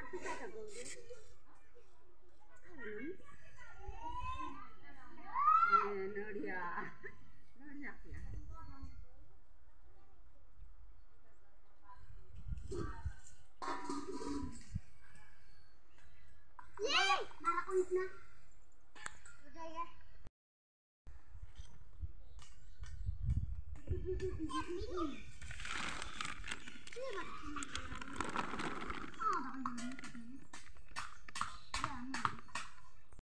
Nadia. Nadia ya. Yeay, malah unik na. Udah ya. Iya,